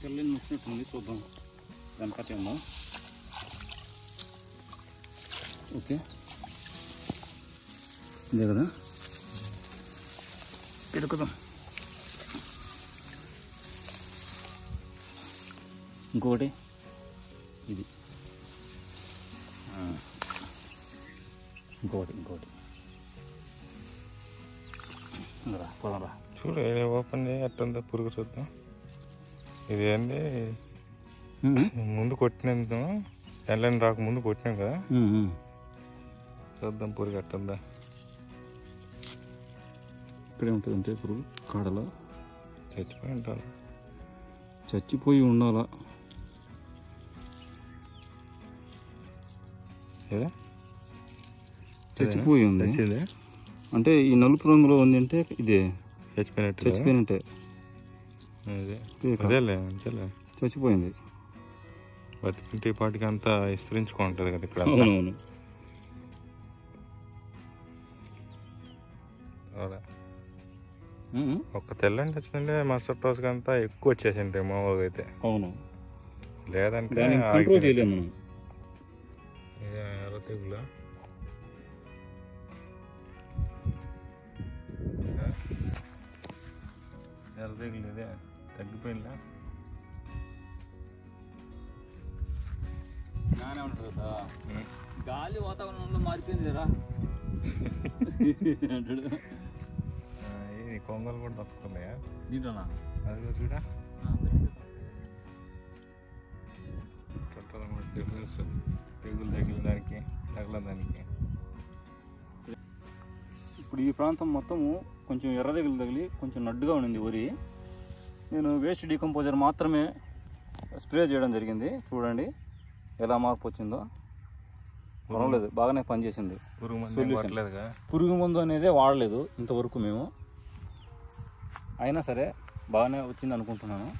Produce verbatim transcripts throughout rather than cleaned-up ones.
తెల్లని ముచ్చినట్టుంది, చూద్దాం దాని కథ ఏమో. ఓకే ఇదే కదా, పెడుకుదాం. ఇంకొకటి ఇది, ఇంకొకటి ఇంకొకటి రా పోదాం రా. చూడు ఓపెన్ చేయి ఎట్టుందో పురుగు చూద్దాం. ఇది ఏంది ముందు కొట్టినందుకు తెల్లని రాక ముందు కొట్టినాం కదా, చూద్దాం పురుగు ఎట్టుందా. ఇక్కడే ఉంటుంది అంతే పురుగు, కాడలో చచ్చిపోయి ఉంటాను. చచ్చిపోయి ఉండాలా. చచ్చిపోయి ఉంది అంటే ఈ నలుపు రంగులో ఉంది అంటే ఇదే చచ్చిపోయినట్టు చచ్చిపోయినట్టే. అదేలే అంతేలే, చచ్చిపోయింది. బతికింటి పాటికి అంతా విస్తరించుకుంటుంది కదా ఇక్కడ. అవునవును. ఒక్క తెల్లండి వచ్చిందంటే మరుసటి రోజుకి అంతా ఎక్కువ వచ్చేసింటాయి మామూలుగా అయితే. అవును, లేదంటే కంట్రోల్ చేయలేము మనం. ఎర్ర తెగులు ఎర్ర తెగులు ఇదే తగ్గిపోయిందా? నానే ఉంటారు కదా, గాలి వాతావరణంలో మారిపోయింది కదా. ఇది కొంగలు కూడా తక్కుతున్నాయా దీంట్లోనా? అది చూడా తెగులు తెగులు తగిలిన దానికి తగలదానికి. ఇప్పుడు ఈ ప్రాంతం మొత్తము కొంచెం ఎర్ర తెగులు తగిలి కొంచెం నడ్డుగా ఉండింది వరి. నేను వేస్ట్ డీకంపోజర్ మాత్రమే స్ప్రే చేయడం జరిగింది. చూడండి ఎలా మార్పు వచ్చిందో. పర్వాలేదు, బాగానే పనిచేసింది. పురుగు మందు పురుగు మందు అనేది వాడలేదు ఇంతవరకు మేము, అయినా సరే బాగానే వచ్చింది అనుకుంటున్నాను.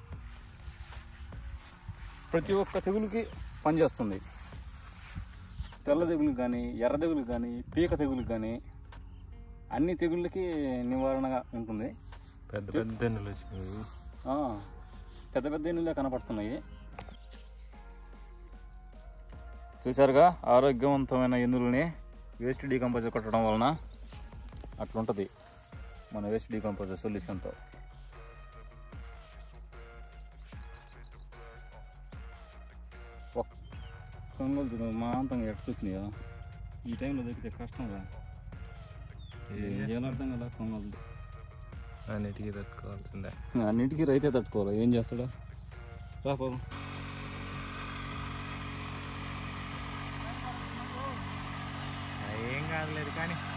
ప్రతి ఒక్క తెగులుకి పనిచేస్తుంది. తెల్ల తెగులుకి కానీ, ఎర్ర తెగులుకి కానీ, పీక తెగులుకి కానీ అన్ని తెగుళ్ళకి నివారణగా ఉంటుంది. పెద్ద పెద్ద ఎన్నులు వచ్చినాయి, పెద్ద పెద్ద ఎన్నులే కనపడుతున్నాయి. చూసారుగా, ఆరోగ్యవంతమైన ఎన్నులని వేస్ట్ డీకంపోజర్ కొట్టడం వలన అట్లుంటుంది మన వేస్ట్ డీకంపోజర్ సొల్యూషన్తో. కొంగలు చూడ మా అంతంగా ఎట్టుకున్నాయా, ఈ టైంలో దొరికితే కష్టంగా. ఏం అర్థం కదా, కొంగలు అన్నిటికీ తట్టుకోవాల్సిందే. అన్నిటికీ రైతే తట్టుకోవాలి, ఏం చేస్తాడా. రా పోదాం. ఏం కాదులేదు కానీ